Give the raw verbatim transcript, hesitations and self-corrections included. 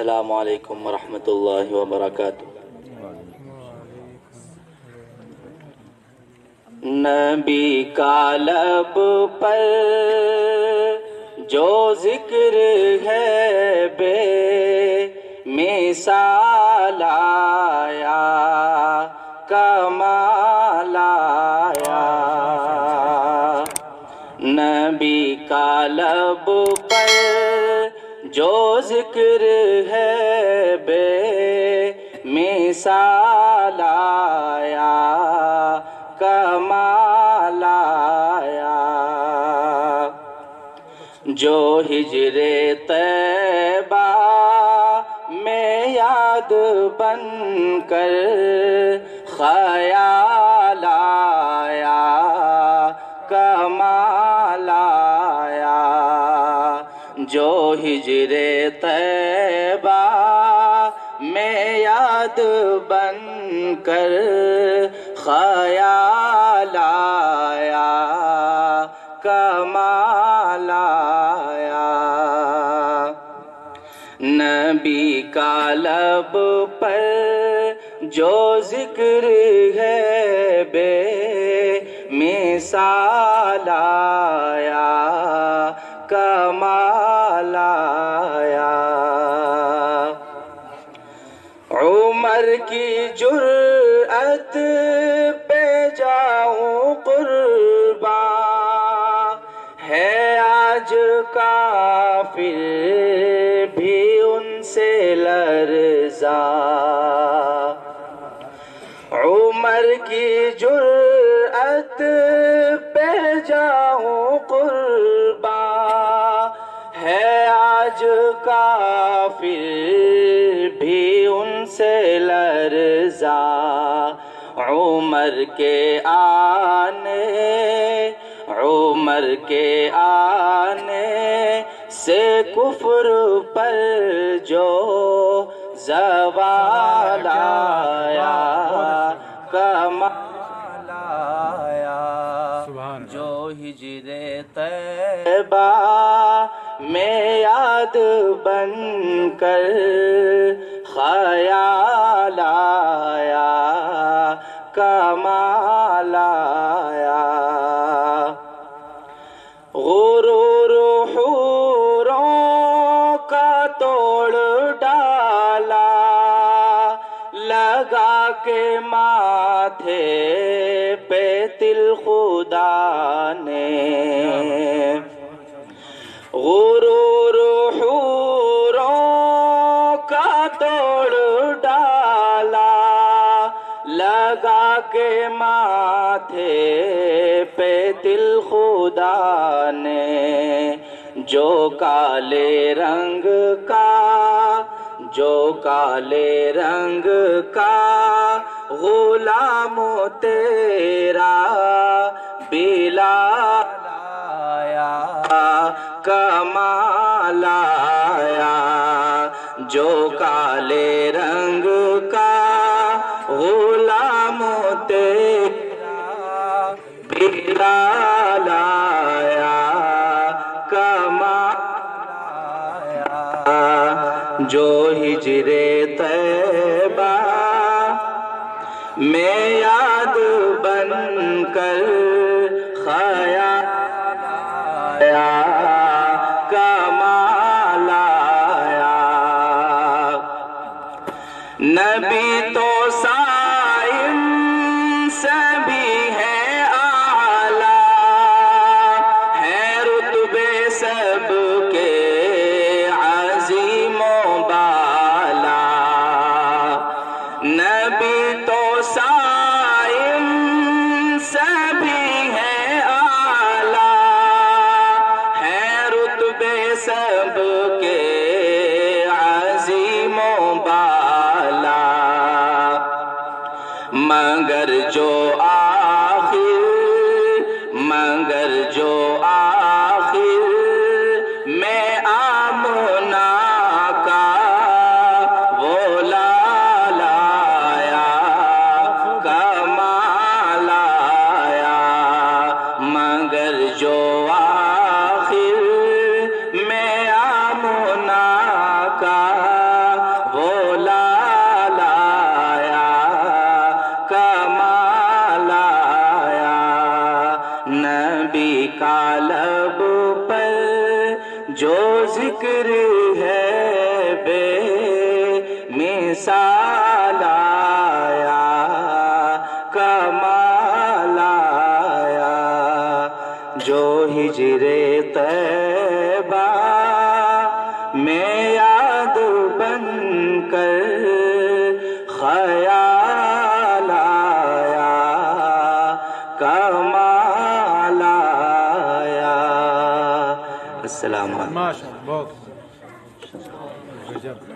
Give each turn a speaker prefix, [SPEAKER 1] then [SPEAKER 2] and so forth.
[SPEAKER 1] السلام علیکم ورحمۃ اللہ وبرکاتہ۔ نبی کا لب پر جو ذکر ہے بے مثال آیا، کمال آیا۔ نبی کا لب پر جو ذکر ہے بے مثال آیا، کمال آیا۔ جو ہجر طیبہ میں یاد بن کر خیال آیا، کمال آیا۔ جو ہجر طیبہ میں یاد بن کر خیال آیا، کمال آیا۔ نبی کا لب پر جو ذکر ہے بے مثال آیا، کمال آیا۔ عمر کی جرأت پہ جاؤں قرباں، ہے آج کافر بھی ان سے لرزاں۔ عمر کی جرأت پہ جاؤں قرباں، ہے آج کافر بھی ان سے لرزاں۔ عمر کے آنے عمر کے آنے سے کفر پر جو زوال آیا، کمال آیا۔ جو ہجر طیبہ میں یاد بن کر خیال آیا، کمال آیا۔ غرور حوروں کا توڑ ڈالا، لگا کے ماتھے پہ تل خدا نے۔ غرور حوروں کا توڑ ڈالا، لگا کے ماتھے پہ تل خدا نے۔ جو کالے رنگ کا جو کالے رنگ کا غلام تیرا بلال آیا، کمال آیا۔ جو کالے رنگ کا غلام تیرا بلال آیا، کمال آیا۔ جو ہجر طیبہ میں یاد بن کر خیال آیا، کمال آیا۔ نبی تو صائم سے بھی ہے اعلیٰ، ہے رتبے سب کے عظیم و بالا۔ نبی تو صائم سے بھی ہے اعلیٰ، ہے رتبے سب کے عظیم و بالا۔ مگر جو آخر مگر جو آخر میں آمنا کا وہ لال آیا، کمال آیا۔ مگر جو آخر میں آمنا کا وہ لایا کمال آیا، نبی کا لب پر جو ذکر ہے بے مثال آیا کمال آیا، جو ہجر طیبہ میں یاد بن کر خیال آیا کمال آیا۔ السلام علیکم۔
[SPEAKER 2] ماشاءاللہ، بہت گجب۔